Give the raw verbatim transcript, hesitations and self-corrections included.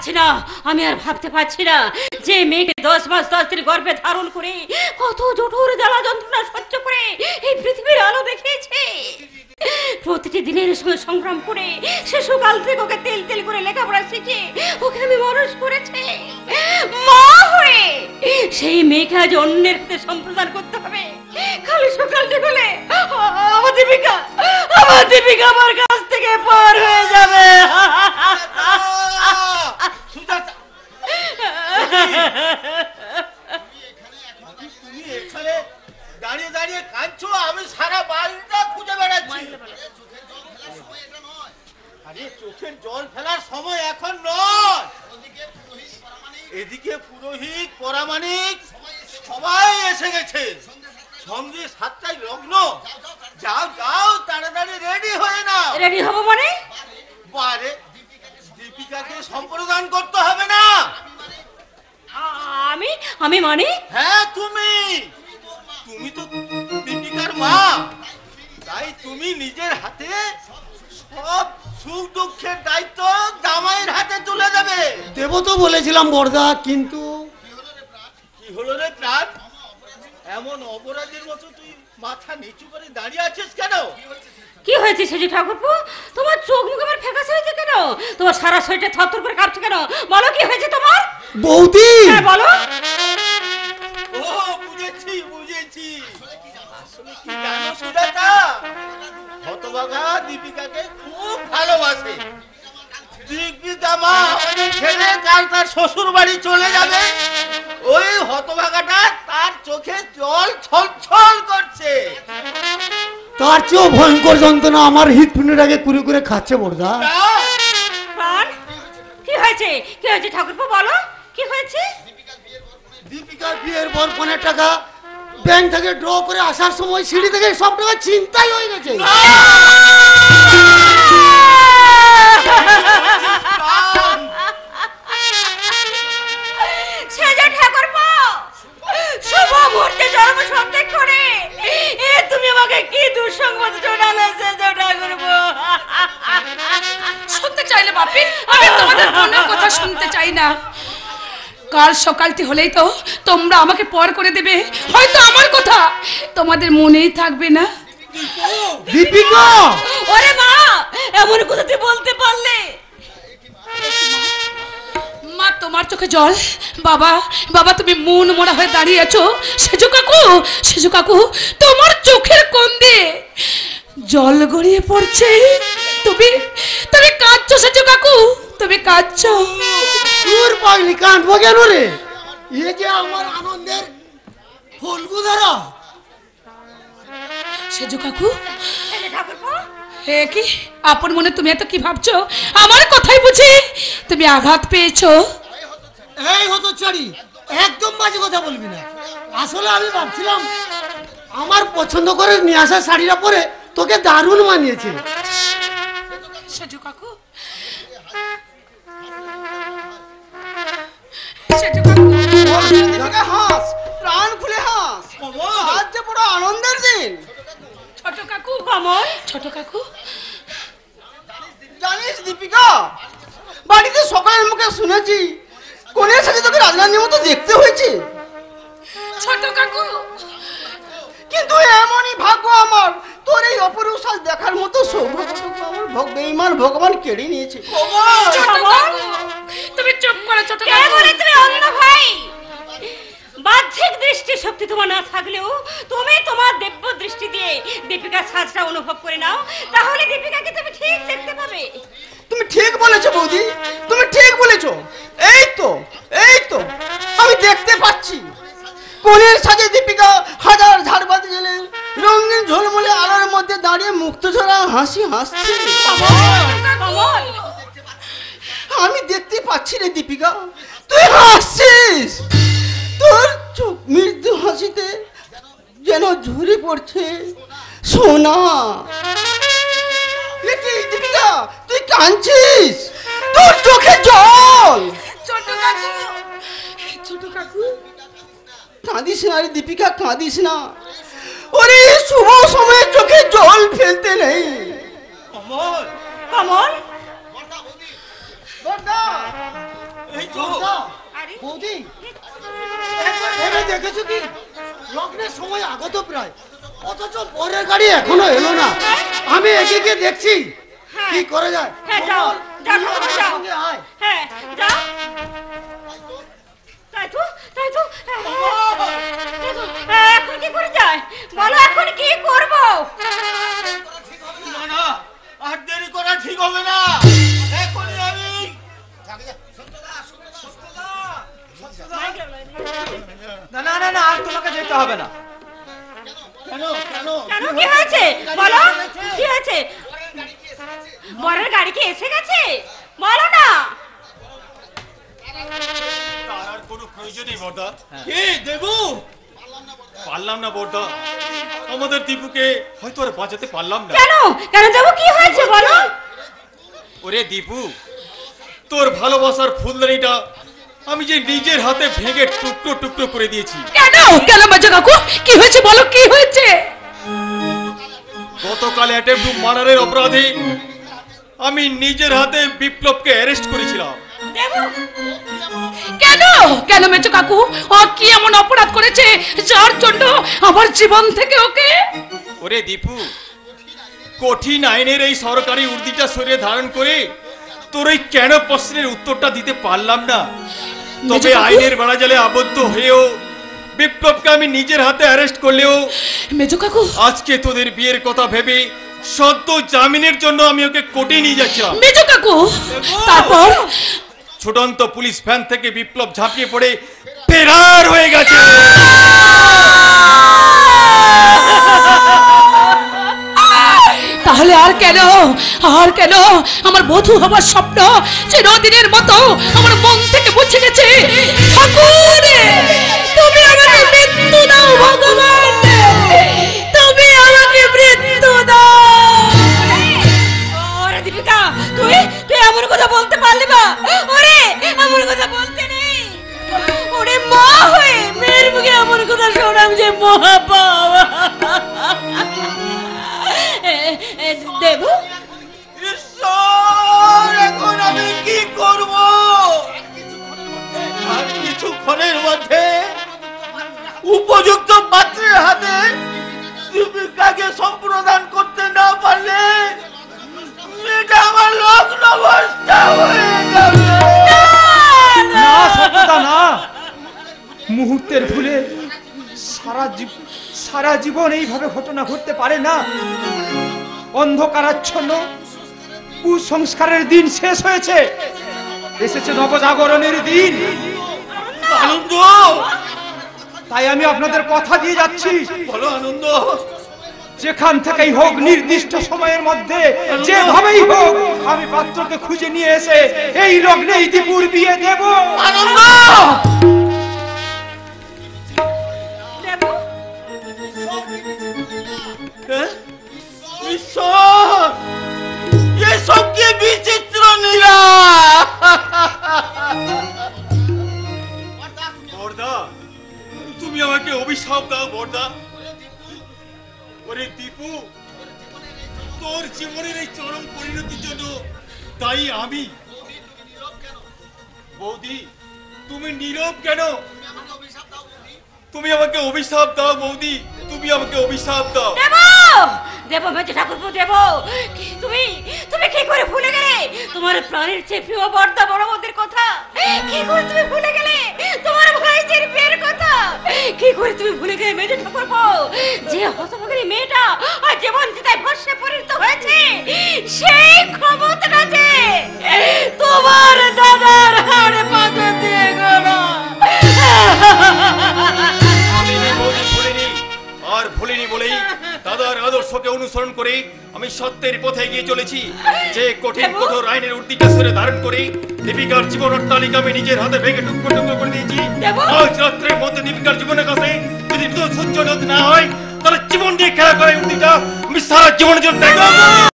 পারছি না, আমি আর ভাবতে পারছি না যে মেয়েকে দশ মাস দশ দিন গর্ভে ধারণ করে কত জঠোর জ্বালা যন্ত্রণা সহ্য করে এই পৃথিবীর আলো দেখিয়েছে। প্রতিটি দিনের সঙ্গে সংগ্রাম করে শিশুকাল থেকে ওকে তেল তেল করে লেখাপড়া শিখে ওকে আমি মানুষ করেছি। মা হয়ে সেই মেয়েকে আজ অন্যের হাতে সম্প্রদান করতে হবে। খালি সকালটি হলে আমার দীপিকা আমার দীপিকা আমার কাছ থেকে পার হয়ে যাবে। তুমি এখানে দাঁড়িয়ে দাঁড়িয়ে কাঁদছো, আমি সারা বাড়িটা খুঁজে বেড়াচ্ছি। আরে চোখের জল ফেলার সময় এখন নয়। এদিকে পুরোহিত পরামানিক সবাই এসে গেছে, সঙ্গে সাতটায় লগ্ন। যাও যাও তাড়াতাড়ি রেডি হয়ে নাও। রেডি হবো মানে? বারে দীপিকাকে সম্প্রদান করতে হবে না। আমি আমি মানে? হ্যাঁ তুমি তুমি তো দীপিকার মা, তাই তুমি নিজের হাতে সব সুখ দুঃখের দায়িত্ব জামাইয়ের হাতে তুলে দেবে। দেব তো বলেছিলাম বড়দা, কিন্তু কি হলো রে প্রাণ? এমন অপরাধীর মতো তুই মাথা নিচু করে দাঁড়িয়ে আছিস কেন? কি হয়েছে সেজি ঠাকুরপো? তোমার চোখ মুখ আমার ফ্যাকাশে হয়েছে কেন? তোমার সারা শরীরটা থরথর করে কাঁপছে কেন? বলো কি হয়েছে তোমার? বৌদি হ্যাঁ বলো। ও বুঝেছি বুঝেছি আসলে কি জানো সুজাতা, হতভাগা দীপিকাকে খুব ভালোবাসে। দীপিকা মা ছেড়ে কাল তার শ্বশুর বাড়ি চলে যাবে, ওই হতভাগাটা তার চোখে জল ছলছল করছে। তার চেয়েও ভয়ঙ্কর যন্ত্রণা আমার হৃৎপিণ্ডটাকে কুড়ে কুড়ে খাচ্ছে বড়দা। প্রাণ কি হয়েছে? কি হয়েছে ঠাকুরপো বলো কি হয়েছে? দীপিকার বিয়ের পর পনের টাকা ব্যাংক থেকে ড্র করে আসার সময় সিঁড়ি থেকে সব টাকা ছিনতাই হয়ে গেছে। সেজি ঠাকুরপো শুভ মুহূর্তে জন্ম সন্দেহ করে এ তুমি আমাকে কি দুঃসংবাদ শোনালে সেজি ঠাকুরপো? শুনতে চাইলে বাপি আমি তোমাদের কোনো কথা শুনতে চাই না। কাল সকালটি হলেই তো তোমরা আমাকে পর করে দেবে, হয়তো আমার কথা তোমাদের মনেই থাকবে না। দীপিকা ওরে মা এমন কথা তুই বলতে পারলে? মা তোমার চোখে জল। বাবা বাবা তুমি মন মরা হয়ে দাঁড়িয়ে আছো। সেজু কাকু সেজু কাকু তোমার চোখের কোণ দিয়ে জল গড়িয়ে পড়ছে। তুমি তুমি কাঁদছো সেজু কাকু, তুমি কাঁদছো। তোর পাগলি কাঁদবো কেন রে? এ যে আমার আনন্দের ফলগু ধারা। সেজু কাকু হে কি আপন মনে তুমি এত কি ভাবছো? আমার কথাই বুঝি তুমি আঘাত পেয়েছো? এই হতো চারি, একদম বাজে কথা বলবি না। আসলে আমি ভাবছিলাম আমার পছন্দ করে নিয়ে আসা শাড়িটা পরে তোকে দারুণ মানিয়েছে। সেজু কাকু সেজু কাকু হাস, প্রাণ খুলে হাস, আজ যে বড় আনন্দের দিন। ছোট কাকু কমল ছোট কাকু জানিস দীপিকা, বাড়িতে সকালের মুখে শুনেছি কোনের সাথে তোকে রাজরানীর মতো দেখতে হয়েছে। ছোট কাকু কিন্তু এমনই ভাগ্য আমার, তোর এই অপরূপ সাজ দেখার মতো সৌভাগ্যটুকু আমার ভোগ বেঈমান ভগবান কেড়ে নিয়েছে। তুমি চুপ করো ছোট কে কাকু। বলে তুমি অন্ধ ভাই? বাহ্যিক দৃষ্টি শক্তি তোমার না থাকলেও তুমি তোমার দিব্য দৃষ্টি দিয়ে দীপিকার সাজটা অনুভব করে নাও, তাহলে দীপিকাকে তুমি ঠিক দেখতে পাবে। তুমি ঠিক বলেছো বৌদি, তুমি ঠিক বলেছো। এই তো এই তো আমি দেখতে পাচ্ছি কোনের সাজে দীপিকা হাজার ঝাড়বাতি জেলে রঙিন ঝলমলে আলোর মধ্যে দাঁড়িয়ে মুক্ত ঝরা হাসি হাসছে। কমল আমি দেখতে পাচ্ছি রে দীপিকা, তুই হাসছিস। তোর চোখ মৃদু হাসিতে যেন ঝরে পড়ছে সোনা। দীপিকা তুই কাঁদছিস, তোর চোখে জল। ছোট কাকু ছোট কাকু কাঁদিস না রে দীপিকা, কাঁদিস না। ওরে শুভ সময়ে চোখে জল ফেলতে নেই। কমল কমল এই তো আরে বৌদি একবার ভেবে দেখেছো কি লগ্নের সময় আগত প্রায় অথচ পরের গাড়ি এখনো এলো না আমি এগিয়ে গিয়ে দেখছি কি করে যায় হ্যাঁ যাও যাও তুই আমার যাও সঙ্গে আয়। হ্যাঁ যাও তাই তো তাই তো হ্যাঁ, তাই তো। হ্যাঁ, এখন কি করে যায় বলো এখন কি করবো না না আর দেরি করা ঠিক হবে না এখনই আমি না না না না আর তোমাকে যেতে হবে না। কেন কেন কেন কি হয়েছে বলো কি হয়েছে বরের গাড়ি কি এসে গেছে বলো না তার আর কোনো প্রয়োজন নেই বড়দা কে দেবু পারলাম না বড়দা আমাদের দীপুকে হয়তো আর বাঁচাতে পারলাম না কেন কেন দেবো কি হয়েছে বলো ওরে দীপু তোর ভালোবাসার ফুলদানিটা আমি যে নিজের হাতে ভেঙে টুকরো টুকরো করে দিয়েছি কেন কেন মেজো কাকু কি হয়েছে বলো কি হয়েছে গতকাল অ্যাটেম্প টু মার্ডারের অপরাধে আমি নিজের হাতে বিপ্লবকে অ্যারেস্ট করেছিলাম দেবো কেন কেন মেজো কাকু ও কি এমন অপরাধ করেছে যার জন্য আমার জীবন থেকে ওকে ওরে দীপু কঠিন আইনের এই সরকারি উর্দিটা শরীরে ধারণ করে তোর এই কেন প্রশ্নের উত্তরটা দিতে পারলাম না তবে আইনের বেড়াজালে আবদ্ধ হয়েও বিপ্লবকে আমি নিজের হাতে অ্যারেস্ট করলেও মেজো কাকু আজকে তোদের বিয়ের কথা ভেবে সদ্য জামিনের জন্য আমি ওকে কোর্টে নিয়ে যাচ্ছিলাম মেজো কাকু তারপর ছুটন্ত পুলিশ ভ্যান থেকে বিপ্লব ঝাঁপিয়ে পড়ে ফেরার হয়ে গেছে তাহলে আর কেন আর কেন আমার বধূ হবার স্বপ্ন চিরদিনের মতো আমার মন থেকে মুছে গেছে ঠাকুর তুমি আমাকে মৃত্যু দাও ভগবান তুমি আমাকে মৃত্যু দাও ওরে দীপিকা তুই তুই এমন কথা বলতে পারলি না ওরে এমন কথা বলতে নেই ওরে মা হয়ে মেয়ের মুখে এমন কথা শোনাম যে মহা পাওয়া দেবু ঈশ্বর এখন আমি কি করব আর কিছুক্ষণের মধ্যে উপযুক্ত পাত্রের হাতে দীপিকাকে সম্প্রদান করতে না পারলে এটা আমার লগ্ন অবস্থা হয়ে যাবে না সত্যতা না মুহূর্তের ভুলে সারা জীব- সারা জীবন এইভাবে ঘটনা ঘটতে পারে না অন্ধকারাচ্ছন্ন কুসংস্কারের দিন শেষ হয়েছে এসেছে নবজাগরণের দিন আনন্দ তাই আমি আপনাদের কথা দিয়ে যাচ্ছি বলো আনন্দ যেখান থেকেই হোক নির্দিষ্ট সময়ের মধ্যে যেভাবেই হোক আমি পাত্রকে খুঁজে নিয়ে এসে এই লগ্নে দীপুর বিয়ে দেব আনন্দ দেবু হ্যাঁ? ঈশ্বর এসব কি বিচিত্র নীলা বর্দা তুমি আমাকে অভিশাপ দাও বর্দা ওরে দীপু তোর জীবনের এই চরম পরিণতির জন্য তাই আমি বৌদি তুমি নীরব কেন তুমি আমাকে অভিশাপ দাও বৌদি তুমি আমাকে অভিশাপ দাও দেবো দেবো মেজো ঠাকুরপো দেবো কি- তুমি তুমি কি করে ভুলে গেলে তোমার প্রাণের চেয়ে প্রিয় বর্দা বড় বৌদির কথা কি করে তুমি ভুলে গেলে তোমার ভাইজির বিয়ের কথা কি করে তুমি ভুলে গেলে মেজো ঠাকুরপো যে হতভাগিনী মেয়েটা আর জীবন চিতায় ভস্মে পরিণত হয়েছে সেই ক্ষমতাটা যে তোমার দাদার হাড়ে পাতা দিয়ে গেল ভুলিনি বৌদি ভুলিনি আর ভুলিনি বলেই দাদার আদর্শকে অনুসরণ করে আমি সত্যের পথে এগিয়ে চলেছি যে কঠিন কঠোর আইনের উর্দিটা সরে ধারণ করে দীপিকার জীবন অট্টালিকা আমি নিজের হাতে ভেঙে টুকরো টুকরো করে দিয়েছি দেবো। আজ রাত্রের মধ্যে দীপিকার জীবনের কাছে যদি সহ্য না হয় তাহলে জীবন দিয়ে খেলা করে উর্দিটা আমি সারা জীবনের জন্য ত্যাগ করব।